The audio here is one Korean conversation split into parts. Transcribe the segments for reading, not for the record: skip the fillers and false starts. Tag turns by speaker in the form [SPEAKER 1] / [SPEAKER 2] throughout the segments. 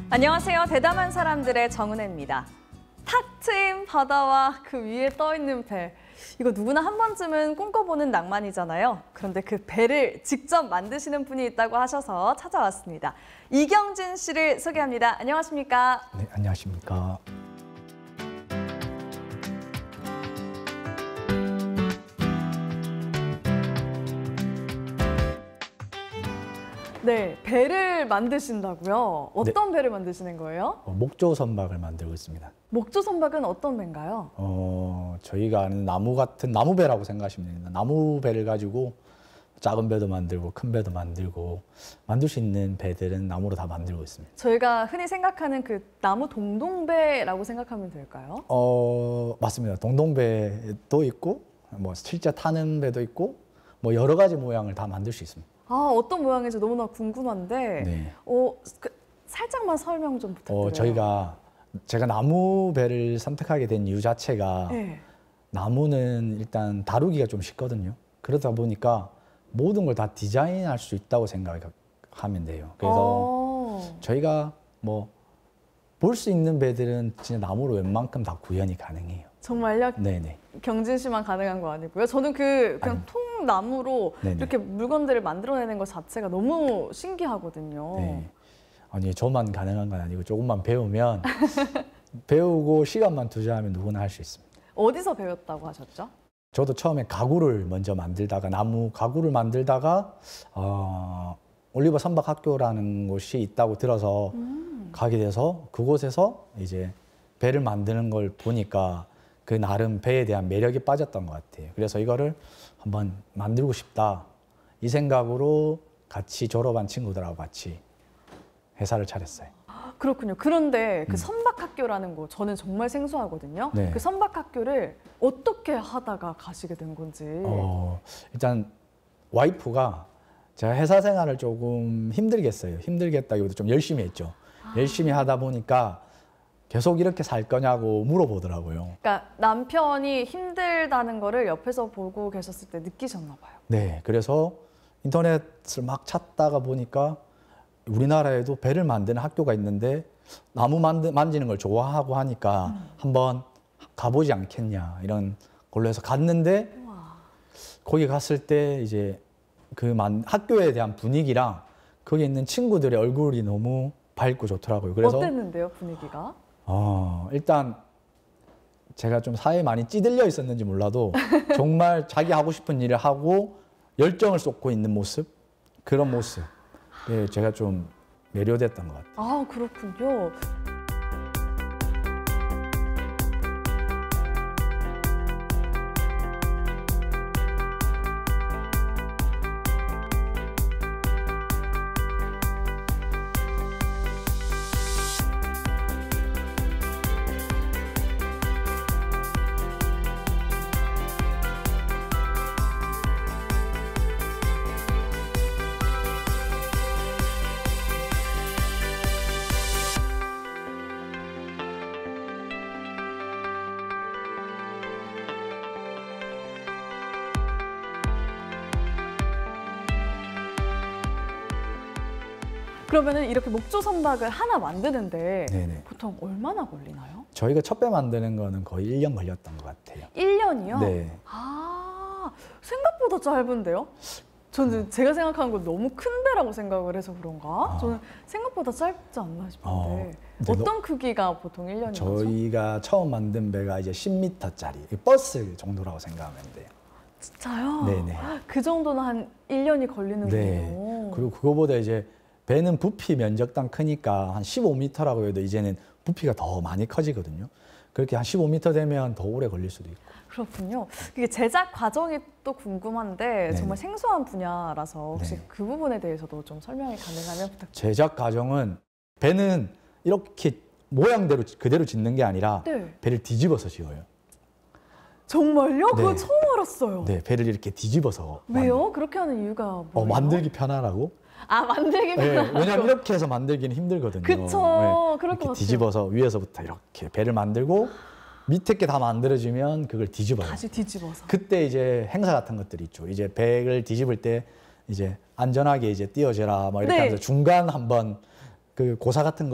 [SPEAKER 1] 안녕하세요. 대담한 사람들의 정은혜입니다. 탁 트인 바다와 그 위에 떠있는 배. 이거 누구나 한 번쯤은 꿈꿔보는 낭만이잖아요. 그런데 그 배를 직접 만드시는 분이 있다고 하셔서 찾아왔습니다. 이경진 씨를 소개합니다. 안녕하십니까?
[SPEAKER 2] 네, 안녕하십니까?
[SPEAKER 1] 네, 배를 만드신다고요? 어떤 배를 만드시는 거예요?
[SPEAKER 2] 목조 선박을 만들고 있습니다.
[SPEAKER 1] 목조 선박은 어떤 배인가요?
[SPEAKER 2] 저희가 아는 나무 같은 나무배라고 생각하시면 됩니다. 나무배를 가지고 작은 배도 만들고 큰 배도 만들고 만들 수 있는 배들은 나무로 다 만들고 있습니다.
[SPEAKER 1] 저희가 흔히 생각하는 그 나무 동동배라고 생각하면 될까요?
[SPEAKER 2] 맞습니다. 동동배도 있고 뭐 실제 타는 배도 있고 뭐 여러 가지 모양을 다 만들 수 있습니다.
[SPEAKER 1] 아, 어떤 모양인지 너무나 궁금한데
[SPEAKER 2] 네.
[SPEAKER 1] 살짝만 설명 좀 부탁드려요.
[SPEAKER 2] 제가 나무배를 선택하게 된 이유 자체가
[SPEAKER 1] 네.
[SPEAKER 2] 나무는 일단 다루기가 좀 쉽거든요. 그러다 보니까 모든 걸 다 디자인할 수 있다고 생각하면 돼요. 그래서 저희가 뭐 볼 수 있는 배들은 진짜 나무로 웬만큼 다 구현이 가능해요.
[SPEAKER 1] 정말요?
[SPEAKER 2] 네네.
[SPEAKER 1] 경진 씨만 가능한 거 아니고요? 저는 그냥 통나무로
[SPEAKER 2] 네네.
[SPEAKER 1] 이렇게 물건들을 만들어내는 것 자체가 너무 신기하거든요.
[SPEAKER 2] 네. 아니 저만 가능한 건 아니고 조금만 배우면 배우고 시간만 투자하면 누구나 할 수 있습니다.
[SPEAKER 1] 어디서 배웠다고 하셨죠?
[SPEAKER 2] 저도 처음에 가구를 먼저 만들다가 나무 가구를 만들다가 올리버 선박학교라는 곳이 있다고 들어서 가게 돼서 그곳에서 이제 배를 만드는 걸 보니까 그 나름 배에 대한 매력이 빠졌던 것 같아요. 그래서 이거를 한번 만들고 싶다 이 생각으로 같이 졸업한 친구들하고 같이 회사를 차렸어요.
[SPEAKER 1] 그렇군요. 그런데 그 선박학교라는 거 저는 정말 생소하거든요.
[SPEAKER 2] 네.
[SPEAKER 1] 그 선박학교를 어떻게 하다가 가시게 된 건지.
[SPEAKER 2] 일단 와이프가 제가 회사 생활을 조금 힘들게 했어요. 힘들게 했다기보다 좀 열심히 했죠. 열심히 하다 보니까 계속 이렇게 살 거냐고 물어보더라고요.
[SPEAKER 1] 그러니까 남편이 힘들다는 거를 옆에서 보고 계셨을 때 느끼셨나 봐요.
[SPEAKER 2] 네, 그래서 인터넷을 막 찾다가 보니까 우리나라에도 배를 만드는 학교가 있는데 나무 만지는 걸 좋아하고 하니까 한번 가보지 않겠냐 이런 걸로 해서 갔는데 거기 갔을 때 이제 학교에 대한 분위기랑 거기 있는 친구들의 얼굴이 너무 밝고 좋더라고요. 그래서
[SPEAKER 1] 어땠는데요, 분위기가?
[SPEAKER 2] 일단 제가 좀 사회에 많이 찌들려 있었는지 몰라도 정말 자기 하고 싶은 일을 하고 열정을 쏟고 있는 모습, 그런 모습. 네, 제가 좀 매료됐던 것 같아요.
[SPEAKER 1] 아, 그렇군요. 그러면은 이렇게 목조 선박을 하나 만드는데
[SPEAKER 2] 네네.
[SPEAKER 1] 보통 얼마나 걸리나요?
[SPEAKER 2] 저희가 첫 배 만드는 거는 거의 1년 걸렸던 것 같아요.
[SPEAKER 1] 1년이요?
[SPEAKER 2] 네.
[SPEAKER 1] 아, 생각보다 짧은데요? 저는 제가 생각한 건 너무 큰 배라고 생각을 해서 그런가? 저는 생각보다 짧지 않나 싶은데 어떤 크기가 보통 1년인 거죠?
[SPEAKER 2] 저희가 처음 만든 배가 이제 10m짜리 버스 정도라고 생각하면 돼요.
[SPEAKER 1] 진짜요?
[SPEAKER 2] 네네.
[SPEAKER 1] 그 정도는 한 1년이 걸리는군요.
[SPEAKER 2] 네. 그리고 그거보다 이제 배는 부피 면적당 크니까 한 15m라고 해도 이제는 부피가 더 많이 커지거든요. 그렇게 한 15m 되면 더 오래 걸릴 수도 있고.
[SPEAKER 1] 그렇군요. 이게 제작 과정이 또 궁금한데
[SPEAKER 2] 네네.
[SPEAKER 1] 정말 생소한 분야라서 혹시
[SPEAKER 2] 네.
[SPEAKER 1] 그 부분에 대해서도 좀 설명이 가능하면 부탁드립니다.
[SPEAKER 2] 제작 과정은 배는 이렇게 모양대로 그대로 짓는 게 아니라
[SPEAKER 1] 네.
[SPEAKER 2] 배를 뒤집어서 지어요.
[SPEAKER 1] 정말요?
[SPEAKER 2] 네.
[SPEAKER 1] 그거 처음 알았어요.
[SPEAKER 2] 네, 배를 이렇게 뒤집어서.
[SPEAKER 1] 왜요? 그렇게 하는 이유가 뭐예요?
[SPEAKER 2] 만들기 편하라고?
[SPEAKER 1] 아, 만들기
[SPEAKER 2] 네,
[SPEAKER 1] 편하고.
[SPEAKER 2] 왜냐면 이렇게 해서 만들기는 힘들거든요.
[SPEAKER 1] 그쵸.
[SPEAKER 2] 네,
[SPEAKER 1] 그럴 것
[SPEAKER 2] 이렇게
[SPEAKER 1] 같아요.
[SPEAKER 2] 뒤집어서 위에서부터 이렇게 배를 만들고 밑에 게 다 만들어지면 그걸 뒤집어요.
[SPEAKER 1] 다시 뒤집어서.
[SPEAKER 2] 그때 이제 행사 같은 것들이 있죠. 이제 배를 뒤집을 때 이제 안전하게 이제 띄워져라 막 이렇게
[SPEAKER 1] 네.
[SPEAKER 2] 하면서 중간 한번 그 고사 같은 거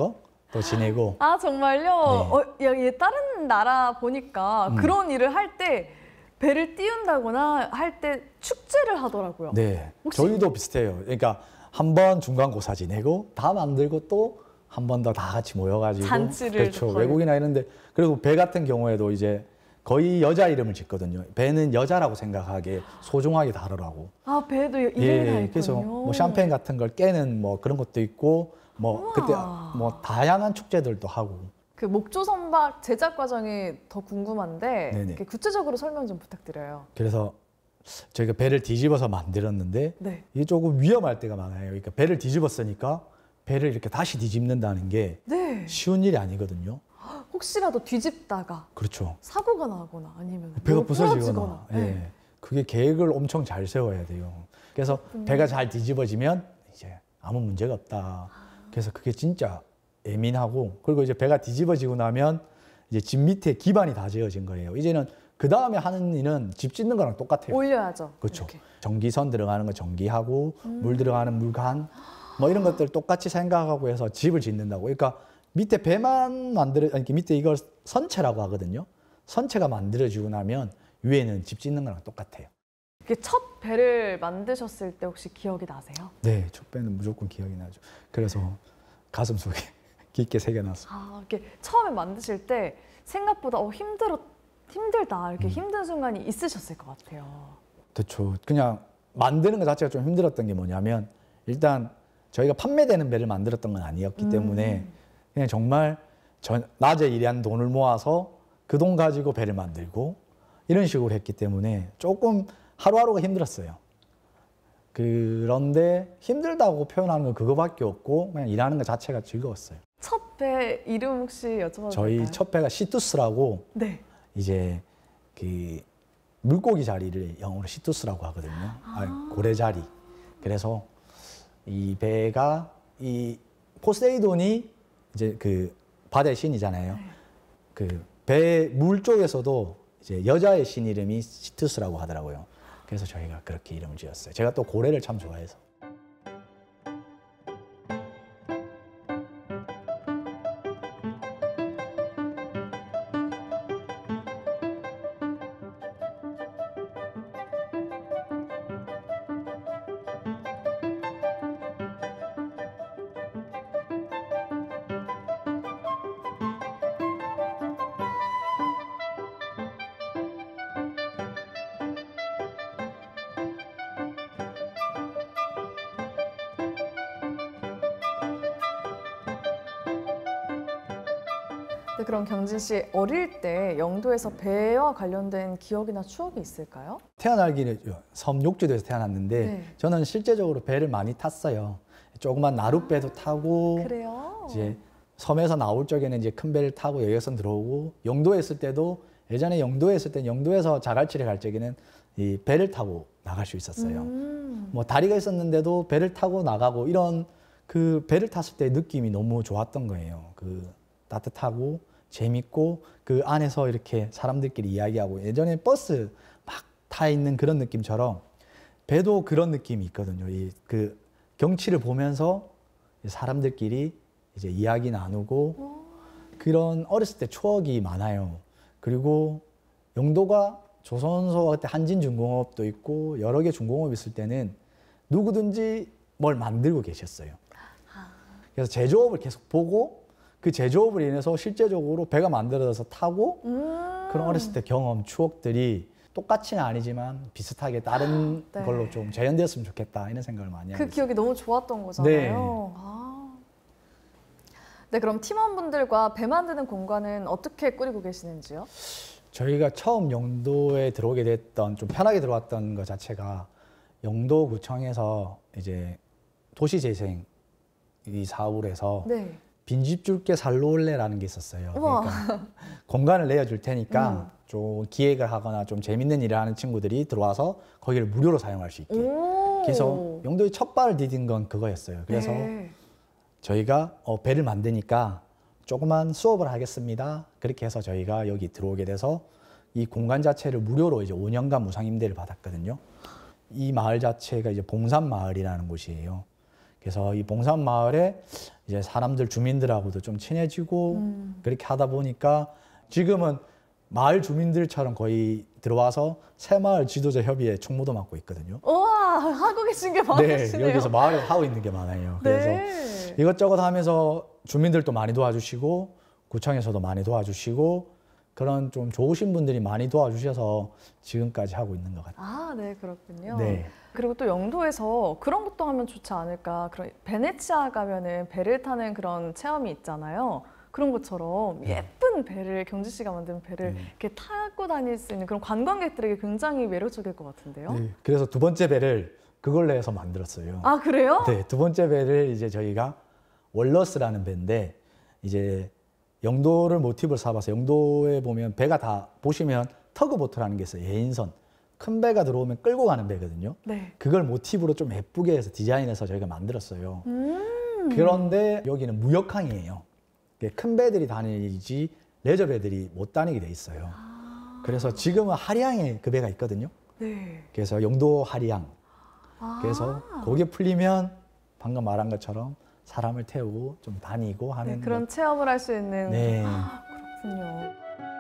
[SPEAKER 2] 또 지내고.
[SPEAKER 1] 아, 정말요?
[SPEAKER 2] 네.
[SPEAKER 1] 야, 다른 나라 보니까 그런 일을 할 때 배를 띄운다거나 할 때 축제를 하더라고요.
[SPEAKER 2] 네,
[SPEAKER 1] 혹시-
[SPEAKER 2] 저희도 비슷해요. 그러니까 한 번 중간고사 지내고 다 만들고 또 한 번 더 다 같이 모여가지고
[SPEAKER 1] 잔치를
[SPEAKER 2] 그렇죠.
[SPEAKER 1] 벌이고.
[SPEAKER 2] 외국이나 이런데 그리고 배 같은 경우에도 이제 거의 여자 이름을 짓거든요. 배는 여자라고 생각하게 소중하게 다루라고.
[SPEAKER 1] 아, 배에도 이름이 다 있군요.
[SPEAKER 2] 그래서 뭐 샴페인 같은 걸 깨는 뭐 그런 것도 있고 뭐
[SPEAKER 1] 우와.
[SPEAKER 2] 그때 뭐 다양한 축제들도 하고.
[SPEAKER 1] 그 목조 선박 제작 과정이 더 궁금한데
[SPEAKER 2] 네네.
[SPEAKER 1] 이렇게 구체적으로 설명 좀 부탁드려요.
[SPEAKER 2] 그래서 저희가 배를 뒤집어서 만들었는데
[SPEAKER 1] 네.
[SPEAKER 2] 이게 조금 위험할 때가 많아요. 그러니까 배를 뒤집었으니까 배를 이렇게 다시 뒤집는다는 게
[SPEAKER 1] 네.
[SPEAKER 2] 쉬운 일이 아니거든요.
[SPEAKER 1] 혹시라도 뒤집다가
[SPEAKER 2] 그렇죠.
[SPEAKER 1] 사고가 나거나 아니면
[SPEAKER 2] 배가
[SPEAKER 1] 뭐
[SPEAKER 2] 부서지거나.
[SPEAKER 1] 부러지거나.
[SPEAKER 2] 예. 그게 계획을 엄청 잘 세워야 돼요. 그래서 배가 잘 뒤집어지면 이제 아무 문제가 없다. 그래서 그게 진짜 예민하고 그리고 이제 배가 뒤집어지고 나면 이제 집 밑에 기반이 다 지어진 거예요. 이제는 그 다음에 하는 일은 집 짓는 거랑 똑같아요.
[SPEAKER 1] 올려야죠.
[SPEAKER 2] 그렇죠.
[SPEAKER 1] 이렇게.
[SPEAKER 2] 전기선 들어가는 거 전기하고 물 들어가는 물관 뭐 이런 것들 똑같이 생각하고 해서 집을 짓는다고. 그러니까 밑에 배만 아니 밑에 이걸 선체라고 하거든요. 선체가 만들어지고 나면 위에는 집 짓는 거랑 똑같아요.
[SPEAKER 1] 이게 첫 배를 만드셨을 때 혹시 기억이 나세요?
[SPEAKER 2] 네, 첫 배는 무조건 기억이 나죠. 그래서 가슴 속에 깊게 새겨놨어요.
[SPEAKER 1] 아, 이렇게 처음에 만드실 때 생각보다 힘들다 이렇게 힘든 순간이 있으셨을 것 같아요.
[SPEAKER 2] 그렇죠. 그냥 만드는 것 자체가 좀 힘들었던 게 뭐냐면 일단 저희가 판매되는 배를 만들었던 건 아니었기 때문에 그냥 정말 낮에 일한 돈을 모아서 그 돈 가지고 배를 만들고 이런 식으로 했기 때문에 조금 하루하루가 힘들었어요. 그런데 힘들다고 표현하는 건 그거밖에 없고 그냥 일하는 것 자체가 즐거웠어요.
[SPEAKER 1] 첫 배 이름 혹시 여쭤봐도
[SPEAKER 2] 저희
[SPEAKER 1] 될까요?
[SPEAKER 2] 첫 배가 시투스라고
[SPEAKER 1] 네.
[SPEAKER 2] 이제 그 물고기 자리를 영어로 시투스라고 하거든요. 고래 자리. 그래서 이 배가 이 포세이돈이 이제 그 바다의 신이잖아요. 그 배 물 쪽에서도 이제 여자의 신 이름이 시투스라고 하더라고요. 그래서 저희가 그렇게 이름을 지었어요. 제가 또 고래를 참 좋아해서.
[SPEAKER 1] 네, 그럼 경진 씨 어릴 때 영도에서 배와 관련된 기억이나 추억이 있을까요?
[SPEAKER 2] 태어나기는 섬 욕지도에서 태어났는데
[SPEAKER 1] 네.
[SPEAKER 2] 저는 실제적으로 배를 많이 탔어요. 조그만 나룻배도 타고
[SPEAKER 1] 그래요?
[SPEAKER 2] 이제 섬에서 나올 적에는 이제 큰 배를 타고 여객선 들어오고 영도에 있을 때도 예전에 영도에 있을 때 영도에서 자갈치를 갈 적에는 이 배를 타고 나갈 수 있었어요. 뭐 다리가 있었는데도 배를 타고 나가고 이런 그 배를 탔을 때 느낌이 너무 좋았던 거예요. 그 따뜻하고 재밌고 그 안에서 이렇게 사람들끼리 이야기하고 예전에 버스 막 타 있는 그런 느낌처럼 배도 그런 느낌이 있거든요. 이 그 경치를 보면서 사람들끼리 이제 이야기 나누고 그런 어렸을 때 추억이 많아요. 그리고 영도가 조선소가 그때 한진중공업도 있고 여러 개 중공업이 있을 때는 누구든지 뭘 만들고 계셨어요. 그래서 제조업을 계속 보고 그 제조업을 인해서 실제적으로 배가 만들어져서 타고 그런 어렸을 때 경험, 추억들이 똑같이는 아니지만 비슷하게 다른
[SPEAKER 1] 네.
[SPEAKER 2] 걸로 좀 재현되었으면 좋겠다 이런 생각을 많이 하고
[SPEAKER 1] 그
[SPEAKER 2] 있어요.
[SPEAKER 1] 기억이 너무 좋았던 거잖아요.
[SPEAKER 2] 네.
[SPEAKER 1] 네, 그럼 팀원분들과 배 만드는 공간은 어떻게 꾸리고 계시는지요?
[SPEAKER 2] 저희가 처음 영도에 들어오게 됐던 좀 편하게 들어왔던 것 자체가 영도구청에서 이제 도시재생 이 사업을 해서
[SPEAKER 1] 네.
[SPEAKER 2] 빈집 줄게 살러 올래라는 게 있었어요.
[SPEAKER 1] 우와.
[SPEAKER 2] 그러니까 공간을 내어줄 테니까 좀 기획을 하거나 좀 재밌는 일을 하는 친구들이 들어와서 거기를 무료로 사용할 수 있게.
[SPEAKER 1] 오.
[SPEAKER 2] 그래서 영도에 첫 발을 디딘 건 그거였어요. 그래서
[SPEAKER 1] 네.
[SPEAKER 2] 저희가 배를 만드니까 조그만 수업을 하겠습니다. 그렇게 해서 저희가 여기 들어오게 돼서 이 공간 자체를 무료로 이제 5년간 무상 임대를 받았거든요. 이 마을 자체가 이제 봉산 마을이라는 곳이에요. 그래서 이 봉산 마을에 이제 사람들 주민들하고도 좀 친해지고 그렇게 하다 보니까 지금은 마을 주민들처럼 거의 들어와서 새마을 지도자 협의회 총무도 맡고 있거든요.
[SPEAKER 1] 우와, 하고 계신 게 많으시네요.
[SPEAKER 2] 여기서 마을에 하고 있는 게 많아요. 그래서
[SPEAKER 1] 네.
[SPEAKER 2] 이것저것 하면서 주민들도 많이 도와주시고 구청에서도 많이 도와주시고 그런 좀 좋으신 분들이 많이 도와주셔서 지금까지 하고 있는 것 같아요.
[SPEAKER 1] 아, 네, 그렇군요.
[SPEAKER 2] 네.
[SPEAKER 1] 그리고 또 영도에서 그런 것도 하면 좋지 않을까. 그런 베네치아 가면은 배를 타는 그런 체험이 있잖아요. 그런 것처럼 예쁜 배를, 경진 씨가 만든 배를 이렇게 타고 다닐 수 있는 그런 관광객들에게 굉장히 매력적일 것 같은데요.
[SPEAKER 2] 네. 그래서 두 번째 배를 그걸로 해서 만들었어요.
[SPEAKER 1] 아, 그래요?
[SPEAKER 2] 네, 두 번째 배를 이제 저희가 월러스라는 배인데 이제 영도를 모티브를 삼아서 영도에 보면 배가 다 보시면 터그보트라는 게 있어요. 예인선. 큰 배가 들어오면 끌고 가는 배거든요.
[SPEAKER 1] 네.
[SPEAKER 2] 그걸 모티브로 좀 예쁘게 해서 디자인해서 저희가 만들었어요. 그런데 여기는 무역항이에요. 큰 배들이 다니지 레저 배들이 못 다니게 돼 있어요. 그래서 지금은 하리항에 그 배가 있거든요.
[SPEAKER 1] 네.
[SPEAKER 2] 그래서 영도 하리항.
[SPEAKER 1] 아.
[SPEAKER 2] 그래서 거기에 풀리면 방금 말한 것처럼 사람을 태우고 좀 다니고 하는
[SPEAKER 1] 네, 그런 체험을 할 수 있는.
[SPEAKER 2] 네.
[SPEAKER 1] 아, 그렇군요.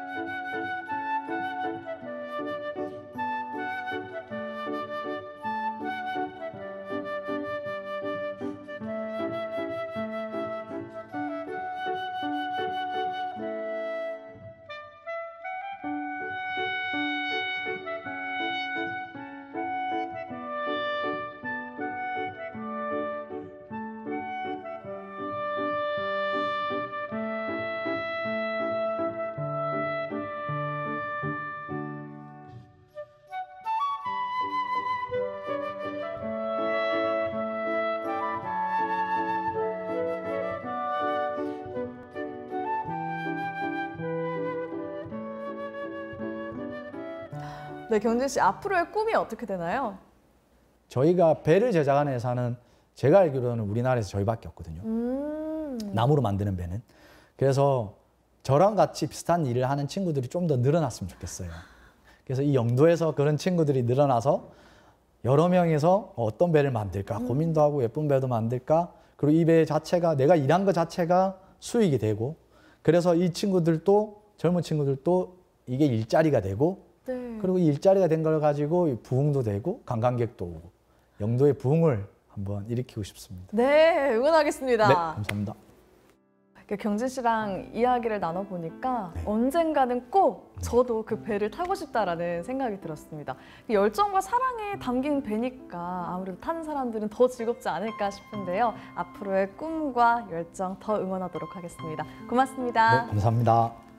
[SPEAKER 1] 네, 경진 씨 앞으로의 꿈이 어떻게 되나요?
[SPEAKER 2] 저희가 배를 제작하는 회사는 제가 알기로는 우리나라에서 저희밖에 없거든요. 나무로 만드는 배는. 그래서 저랑 같이 비슷한 일을 하는 친구들이 좀 더 늘어났으면 좋겠어요. 그래서 이 영도에서 그런 친구들이 늘어나서 여러 명이서 어떤 배를 만들까 고민도 하고 예쁜 배도 만들까 그리고 이 배 자체가 내가 일한 것 자체가 수익이 되고 그래서 이 친구들도 젊은 친구들도 이게 일자리가 되고
[SPEAKER 1] 네.
[SPEAKER 2] 그리고 이 일자리가 된 걸 가지고 부흥도 되고 관광객도 오고 영도의 부흥을 한번 일으키고 싶습니다.
[SPEAKER 1] 네, 응원하겠습니다.
[SPEAKER 2] 네, 감사합니다.
[SPEAKER 1] 경진 씨랑 이야기를 나눠보니까 언젠가는 꼭 저도 그 배를 타고 싶다라는 생각이 들었습니다. 열정과 사랑이 담긴 배니까 아무래도 타는 사람들은 더 즐겁지 않을까 싶은데요. 앞으로의 꿈과 열정 더 응원하도록 하겠습니다. 고맙습니다.
[SPEAKER 2] 네, 감사합니다.